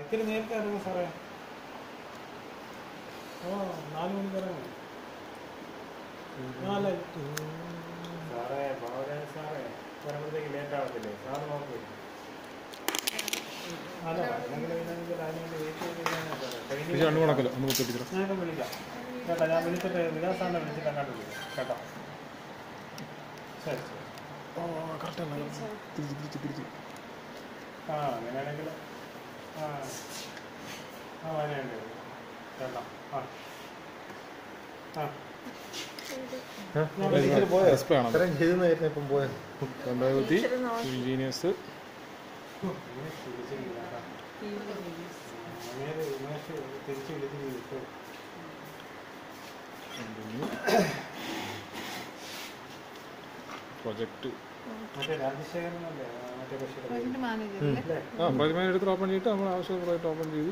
ഇത്തിരി നേരത്തെ ഇറങ്ങും സാറേ. ഓ 4 മണിക്ക് ഇറങ്ങും സാറേ. സാറേ വരുമ്പോഴത്തേക്ക് ലേറ്റ് ആവത്തില്ലേ സാറ് നോക്കി? അല്ല അല്ലെങ്കിൽ അതിനുവേണ്ടി വെയിറ്റ് ചെയ്ത് ഞാനിപ്പം വിളിക്കാം കേട്ടോ. ഞാൻ വിളിച്ചിട്ട് വികാസ് സാറിനെ വിളിച്ചിട്ട് അങ്ങോട്ട് വിളിക്കാം കേട്ടോ. ശരി ശരി. അങ്ങനെയാണെങ്കിൽ വരേണ്ടി വരും കേട്ടോ. ജീനിയസ് തിരിച്ചു വിളിച്ചു പ്രൊജക്ട് മറ്റേ രാജശേഖരനല്ലേ മറ്റേ പ്രോജക്റ്റ് മാനേജർ എടുത്ത് ഓപ്പൺ ചെയ്തിട്ട് നമ്മൾ ആവശ്യമുള്ള പ്രോജക്റ്റ് ഓപ്പൺ ചെയ്ത്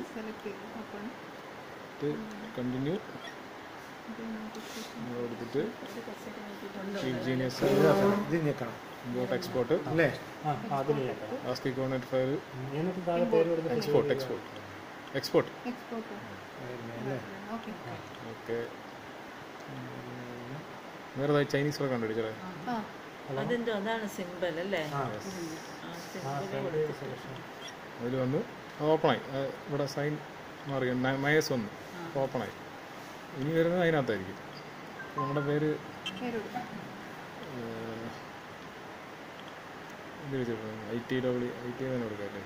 കണ്ടിന്യൂ എടുത്തിട്ട് ജീനിയസ് ഇമ്പോർട്ട് എക്സ്പോർട്ട് അല്ലേ? ASCII coordinate file export export export okay. വേറെ ചൈനീസ് വർക്ക് കണ്ടുപിടിച്ചേ അതാണ് സിമ്പിൾ അല്ലേ? അതിൽ വന്ന് ഓപ്പണായി. ഇവിടെ സൈൻ മാറി മയസ് വന്നു ഓപ്പണായി. ഇനി വരുന്നത് അതിനകത്തായിരിക്കും. നമ്മുടെ പേര് ഇത് വെച്ചിട്ടുണ്ട് IT തന്നെ കൊടുക്കാല്ലേ?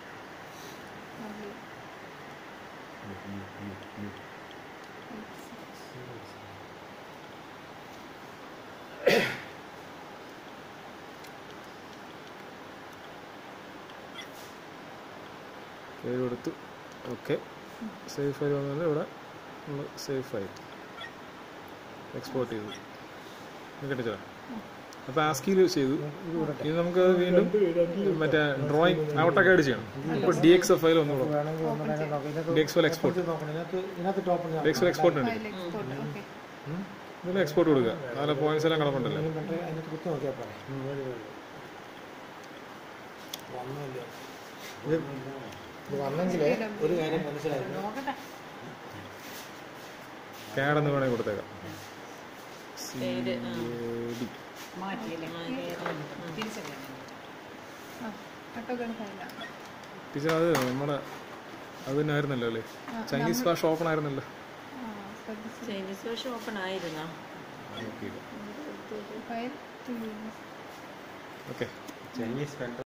പേര് കൊടുത്ത് ഓക്കെ. സേഫ് ഫയൽ വന്നാൽ ഇവിടെ നമ്മൾ സേഫ് ഫയൽ എക്സ്പോർട്ട് ചെയ്തു കിട്ടിച്ചോ. അപ്പോൾ ആസ്കിയിൽ ചെയ്തു. ഇത് നമുക്ക് വീണ്ടും മറ്റേ ഡ്രോയിങ് ഔട്ടൊക്കെ ചെയ്യണം. ഇപ്പോൾ DXF ഫയൽ ഒന്നുകൂടെ DXF എക്സ്പോർട്ട് DXF എക്സ്പോർട്ട് ഉണ്ട്. ഇതിൽ എക്സ്പോർട്ട് കൊടുക്കുക. അതിലെ പോയിന്റ്സ് എല്ലാം കിടപ്പുണ്ടല്ലോ. വന്നെങ്കിൽ ഒരു കാര്യം മനസ്സിലായി. കാഡെന്ന് വേണമെങ്കിൽ കൊടുത്തേക്കാം. ടീച്ചർ അത് നമ്മുടെ അത് തന്നെ ആയിരുന്നല്ലോ അല്ലേ? ചൈനീസ് ഭാഷ ഓപ്പൺ ആയിരുന്നല്ലോ. ചൈനീസ് ഭാഷ ഓപ്പൺ ആയിരുന്നോ? ഓക്കെ. ചൈനീസ്